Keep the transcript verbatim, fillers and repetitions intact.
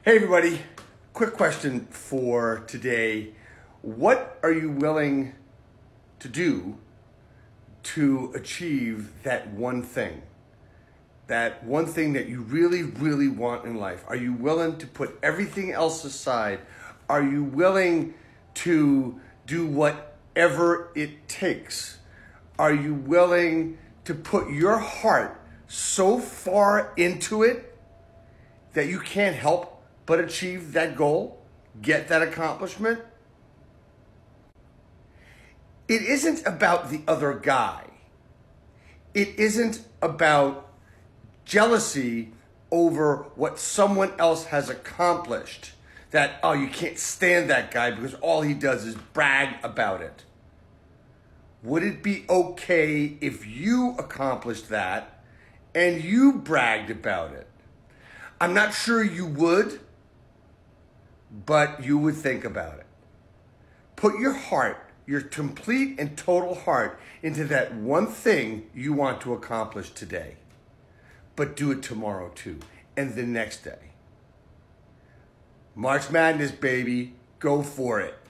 Hey everybody, quick question for today. What are you willing to do to achieve that one thing? That one thing that you really, really want in life? Are you willing to put everything else aside? Are you willing to do whatever it takes? Are you willing to put your heart so far into it that you can't help but achieve that goal, get that accomplishment? It isn't about the other guy. It isn't about jealousy over what someone else has accomplished. That, oh, you can't stand that guy because all he does is brag about it. Would it be okay if you accomplished that and you bragged about it? I'm not sure you would, but you would think about it. Put your heart, your complete and total heart, into that one thing you want to accomplish today. But do it tomorrow too, and the next day. March Madness, baby. Go for it.